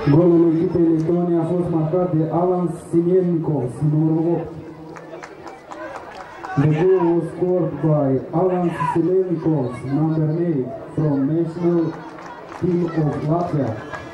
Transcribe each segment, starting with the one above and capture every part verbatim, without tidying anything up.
Golul echipei Letonia a fost marcat de Alan Simenkos, numărul opt. The goal was scored by Alan Simenkos, number eight, from national team of Latvia.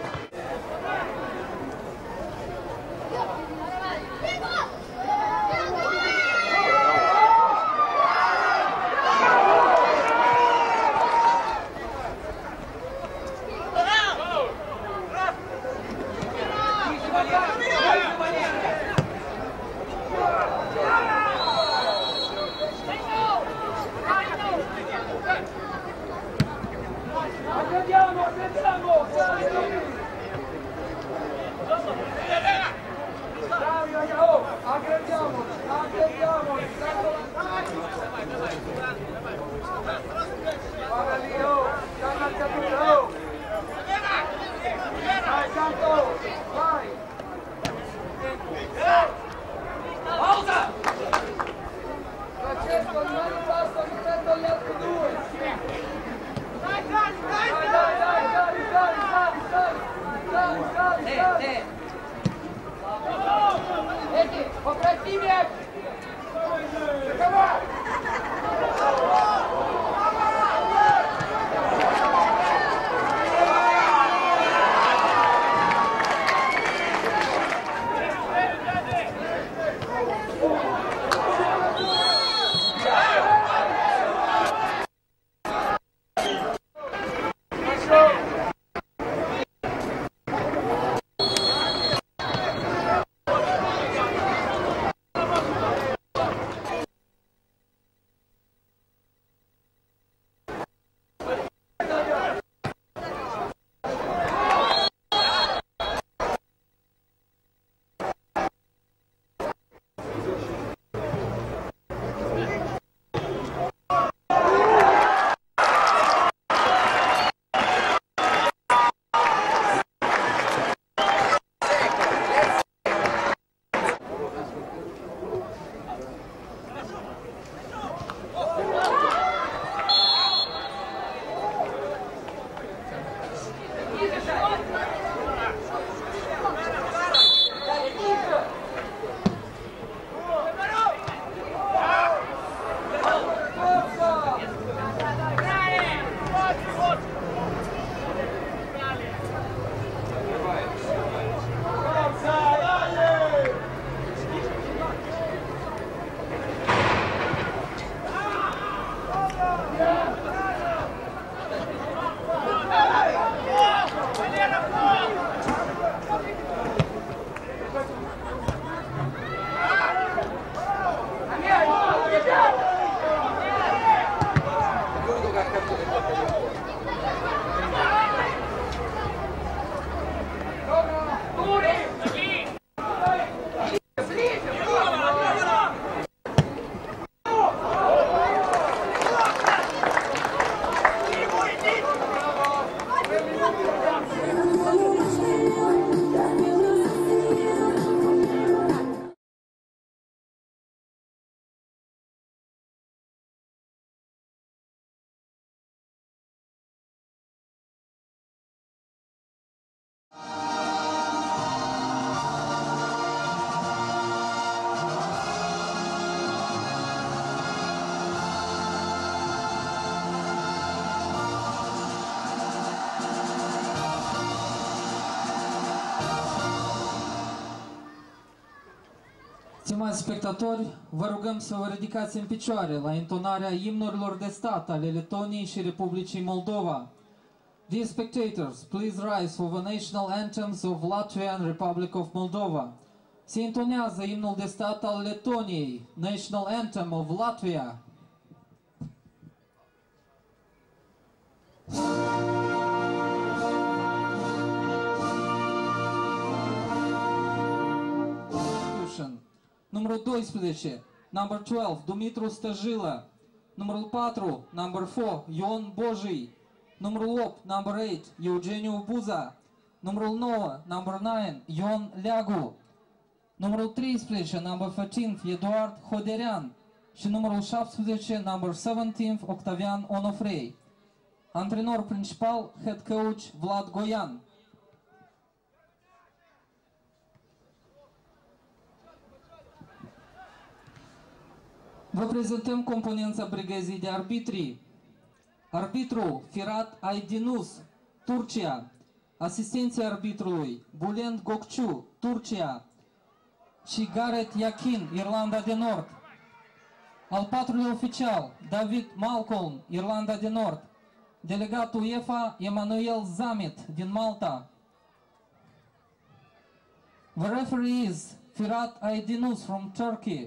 Stimați spectatori, vă rugăm să vă ridicați în picioare la intonarea imnurilor de stat ale Letoniei și Republicii Moldova. Dear spectators, please rise for the national anthems of Latvia and Republic of Moldova. Se intonează imnul de stat al Letoniei, National Anthem of Latvia. Numărul doisprezece, number twelve, Dumitru Stajila. Numărul patru, number four, Ion Bojii. Numărul opt, number eight, Eugeniu Buza. Numărul nouă, number nine, Ion Leagu. Numărul treisprezece, number thirteen, Eduard Hoderean. Și numărul șaptesprezece, number seventeen, Octavian Onofrei. Antrenor principal, head coach Vlad Goian. Vă prezentăm componența brigăzii de arbitri. Arbitru Firat Aydinus, Turcia. Asistenții arbitrului Bulent Gokciu, Turcia. Și Gareth Yakin, Irlanda de Nord. Al patrulea oficial David Malcolm, Irlanda de Nord. Delegatul UEFA Emanuel Zamit din Malta. The referee is Firat Aydinus from Turkey.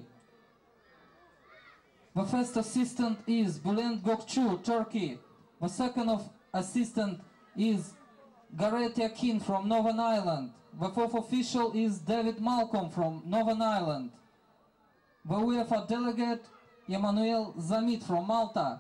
The first assistant is Bulent Gokciu, Turkey. The second of assistant is Gareth Yakin from Northern Ireland. The fourth official is David Malcolm from Northern Ireland. The UEFA delegate Emanuel Zamit from Malta.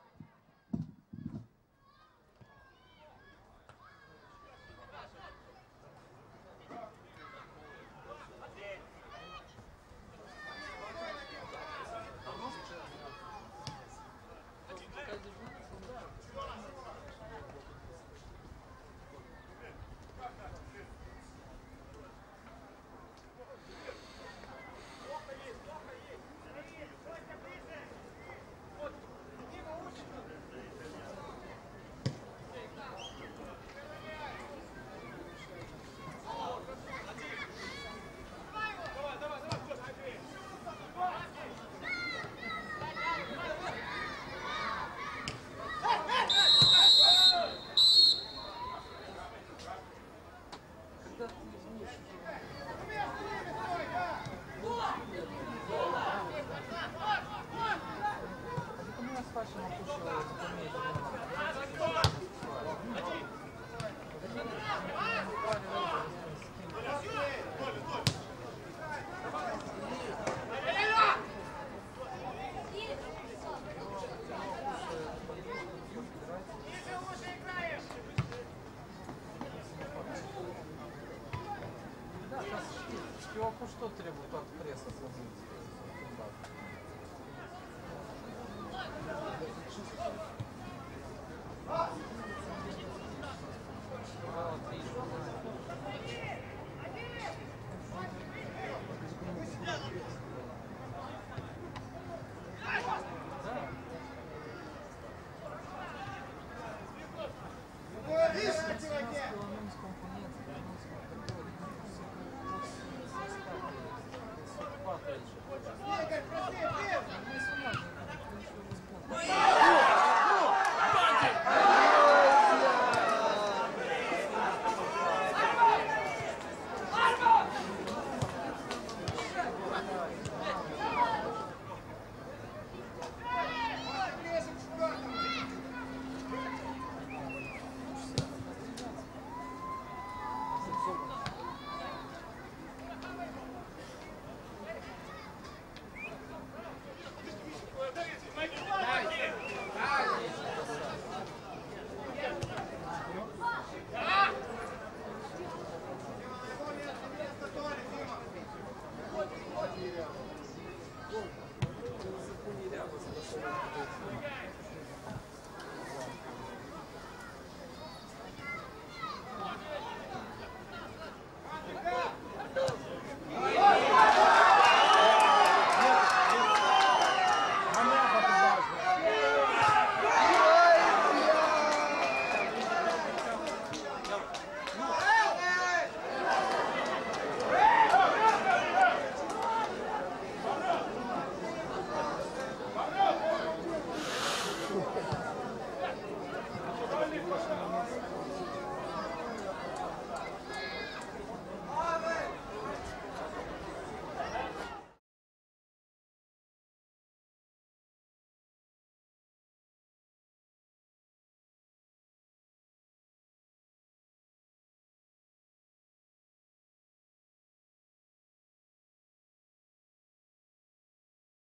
Что требует от пресса свободы?